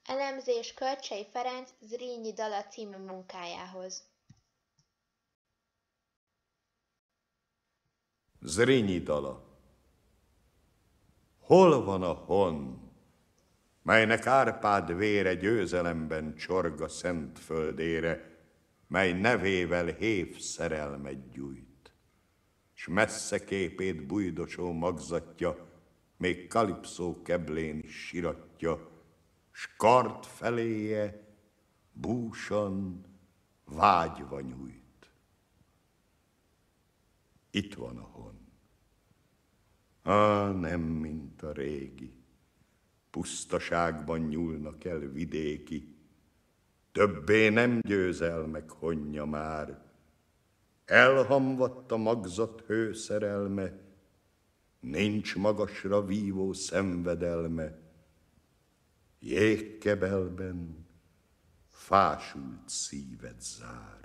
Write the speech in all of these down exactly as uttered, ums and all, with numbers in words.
Elemzés Kölcsey Ferenc Zrínyi dala című munkájához. Zrínyi dala. Hol van a hon, melynek Árpád vére győzelemben csorga szent földére, mely nevével hév szerelmet gyújt, s messze képét bujdosó magzatja, még kalipszó keblén is siratja, s kard feléje búsan vágyva nyújt. Itt van a hon. Á, nem mint a régi, pusztaságban nyúlnak el vidéki, többé nem győzelmek honja már, elhamvadt a magzat hőszerelme, nincs magasra vívó szenvedelme, jégkebelben fásult szíved zár.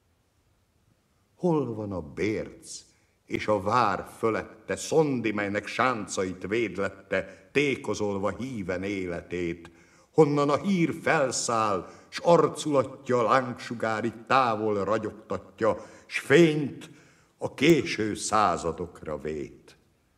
Hol van a bérc és a vár fölette, szondi, melynek sáncait védlette, tékozolva híven életét, honnan a hír felszáll, s arculatja lángsugári távol ragyogtatja, s fényt a késő századokra vét.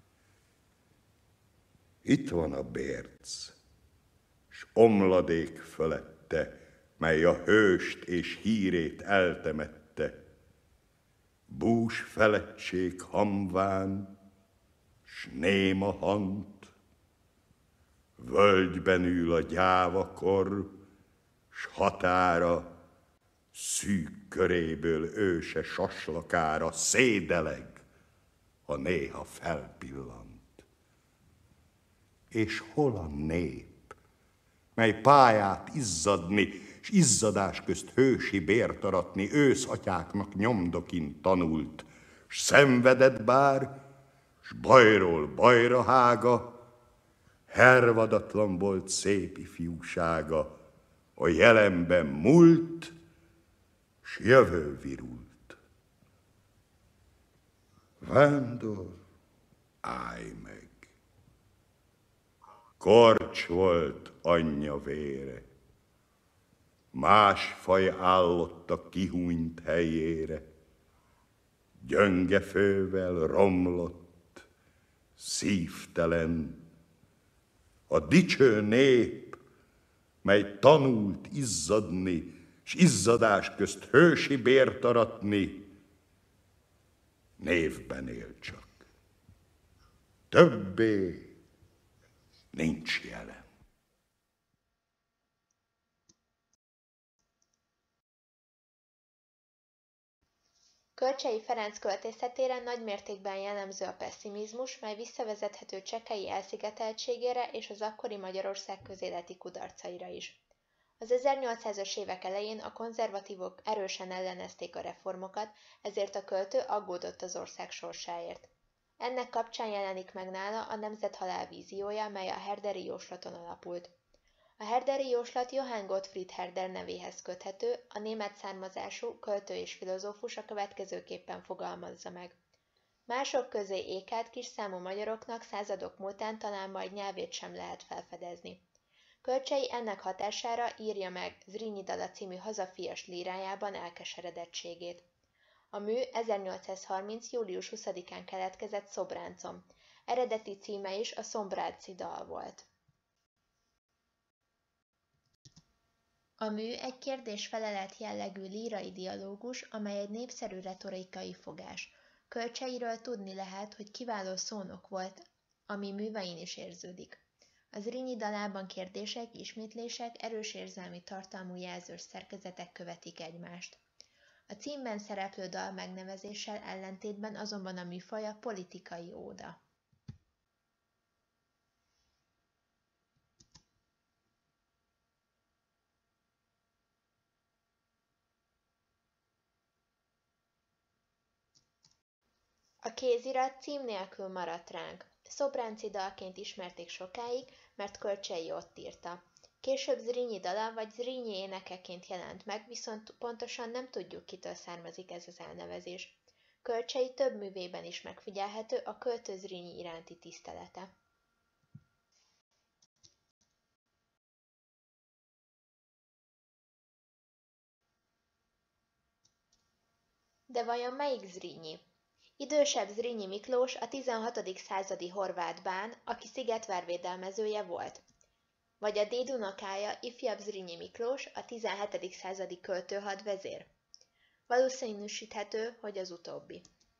Itt van a bérc, s omladék fölette, mely a hőst és hírét eltemette, bús felettség hamván, s néma hant, völgyben ül a gyávakor, s határa, szűk köréből őse saslakára szédeleg, ha néha felpillant. És hol a nép, mely pályát izzadni, s izzadás közt hősi bért aratni őszatyáknak nyomdokint tanult, s szenvedett bár, s bajról bajra hága, hervadatlan volt szép ifjúsága, a jelenben múlt, s jövő virult. Vándor, állj meg! Korcs volt anyja vére, más faj állott a kihúnyt helyére, gyönge fővel romlott, szívtelen, a dicső nép, mely tanult izzadni, s izzadás közt hősi bért aratni, névben él csak. Többé nincs jelen. Kölcsey Ferenc költészetére nagy mértékben jellemző a pesszimizmus, mely visszavezethető Csekkely elszigeteltségére és az akkori Magyarország közéleti kudarcaira is. Az ezernyolcszázas évek elején a konzervatívok erősen ellenezték a reformokat, ezért a költő aggódott az ország sorsáért. Ennek kapcsán jelenik meg nála a nemzethalál víziója, mely a herderi jóslaton alapult. A herderi jóslat Johann Gottfried Herder nevéhez köthető, a német származású költő és filozófus a következőképpen fogalmazza meg. Mások közé ékelt kisszámú magyaroknak századok múltán talán majd nyelvét sem lehet felfedezni. Kölcsey ennek hatására írja meg Zrínyi dala című hazafias lírájában elkeseredettségét. A mű ezernyolcszázharminc. július huszadikán keletkezett Szobráncon. Eredeti címe is a Szombránci dal volt. A mű egy kérdés-felelet jellegű lírai dialógus, amely egy népszerű retorikai fogás. Kölcseyről tudni lehet, hogy kiváló szónok volt, ami művein is érződik. Az Zrínyi dalában kérdések, ismétlések, erős érzelmi tartalmú jelzős szerkezetek követik egymást. A címben szereplő dal megnevezéssel ellentétben azonban a műfaja politikai óda. A kézirat cím nélkül maradt ránk. Szobránci dalként ismerték sokáig, mert Kölcsey ott írta. Később Zrínyi dala vagy Zrínyi énekeként jelent meg, viszont pontosan nem tudjuk, kitől származik ez az elnevezés. Kölcsey több művében is megfigyelhető a költő Zrínyi iránti tisztelete. De vajon melyik Zrínyi? Idősebb Zrínyi Miklós a tizenhatodik századi horvát bán, aki Szigetvár védelmezője volt. Vagy a dédunokája, ifjabb Zrínyi Miklós, a tizenhetedik századi költő-hadvezér? Valószínűsíthető, hogy az utóbbi.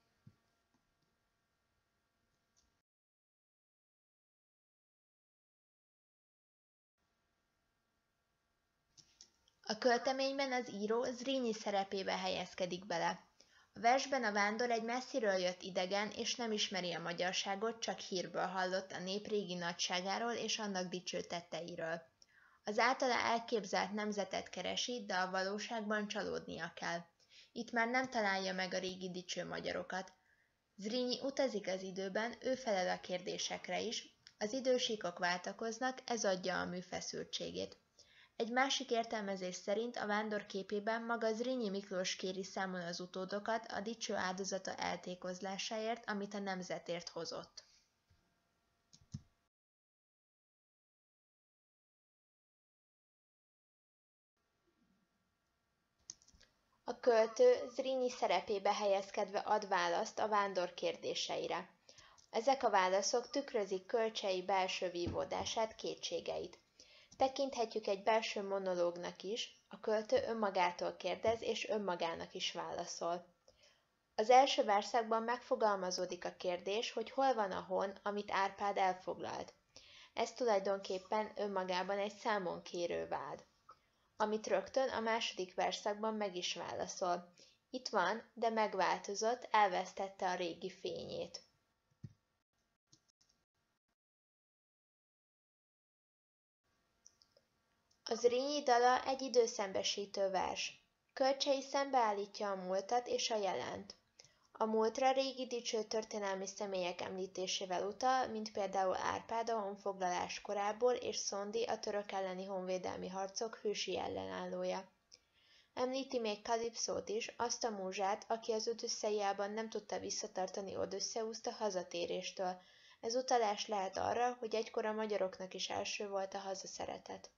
A költeményben az író Zrínyi szerepébe helyezkedik bele. A versben a vándor egy messziről jött idegen, és nem ismeri a magyarságot, csak hírből hallott a nép régi nagyságáról és annak dicső tetteiről. Az általa elképzelt nemzetet keresi, de a valóságban csalódnia kell. Itt már nem találja meg a régi dicső magyarokat. Zrínyi utazik az időben, ő felel a kérdésekre is. Az idősíkok váltakoznak, ez adja a mű feszültségét. Egy másik értelmezés szerint a vándor képében maga Zrínyi Miklós kéri számon az utódokat a dicső áldozata eltékozlásáért, amit a nemzetért hozott. A költő Zrínyi szerepébe helyezkedve ad választ a vándor kérdéseire. Ezek a válaszok tükrözik Kölcsey belső vívódását, kétségeit. Tekinthetjük egy belső monológnak is, a költő önmagától kérdez és önmagának is válaszol. Az első verszakban megfogalmazódik a kérdés, hogy hol van a hon, amit Árpád elfoglalt. Ez tulajdonképpen önmagában egy számonkérő vád, amit rögtön a második verszakban meg is válaszol. Itt van, de megváltozott, elvesztette a régi fényét. A Zrínyi dala egy időszembesítő vers. Kölcsey szembeállítja a múltat és a jelent. A múltra régi dicső történelmi személyek említésével utal, mint például Árpád a honfoglalás korából és Szondi a török elleni honvédelmi harcok hősi ellenállója. Említi még Kalipszót is, azt a múzsát, aki az Odüsszeiában nem tudta visszatartani Odüsszeuszt a hazatéréstől. Ez utalás lehet arra, hogy egykor a magyaroknak is első volt a hazaszeretet.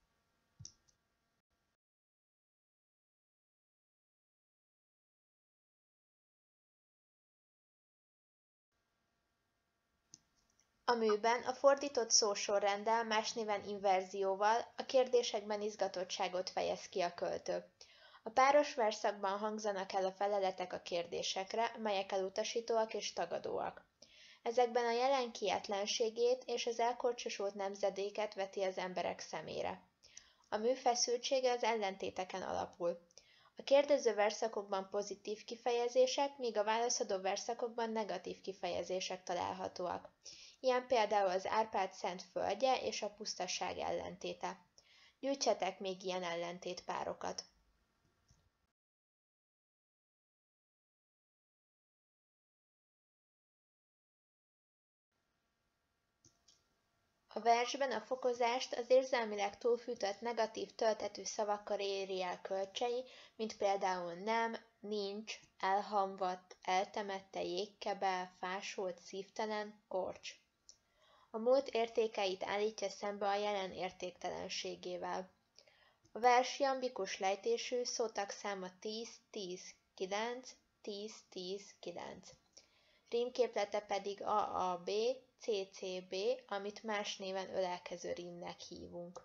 A műben a fordított szósorrenddel, más néven inverzióval a kérdésekben izgatottságot fejez ki a költő. A páros verszakban hangzanak el a feleletek a kérdésekre, melyek elutasítóak és tagadóak. Ezekben a jelen kietlenségét és az elkorcsosult nemzedéket veti az emberek szemére. A mű feszültsége az ellentéteken alapul. A kérdező verszakokban pozitív kifejezések, míg a válaszadó verszakokban negatív kifejezések találhatóak. Ilyen például az Árpád szent földje és a pusztaság ellentéte. Gyűjtsetek még ilyen ellentétpárokat. A versben a fokozást az érzelmileg túlfűtött negatív töltetű szavakkal éri el Kölcsey, mint például nem, nincs, elhamvadt, eltemette jégkebel, fásult, szívtelen, korcs. A múlt értékeit állítja szembe a jelen értéktelenségével. A vers jambikus lejtésű, szótagszáma tíz tíz kilenc, tíz tíz kilenc. Rímképlete pedig á á bé, cé cé bé, amit más néven ölelkező rímnek hívunk.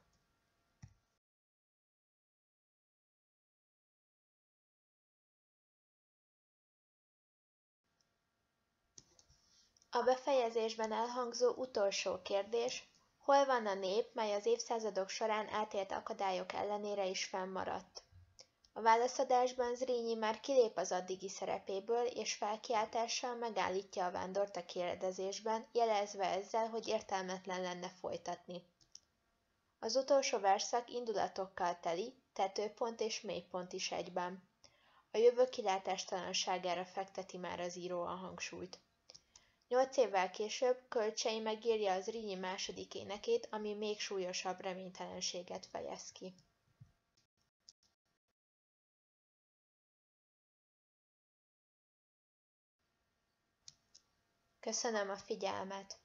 A befejezésben elhangzó utolsó kérdés, hol van a nép, mely az évszázadok során átélt akadályok ellenére is fennmaradt? A válaszadásban Zrínyi már kilép az addigi szerepéből, és felkiáltással megállítja a vándort a kérdezésben, jelezve ezzel, hogy értelmetlen lenne folytatni. Az utolsó verszak indulatokkal teli, tetőpont és mélypont is egyben. A jövő kilátástalanságára fekteti már az író a hangsúlyt. Nyolc évvel később Kölcsey megírja az Zrínyi második énekét, ami még súlyosabb reménytelenséget fejez ki. Köszönöm a figyelmet!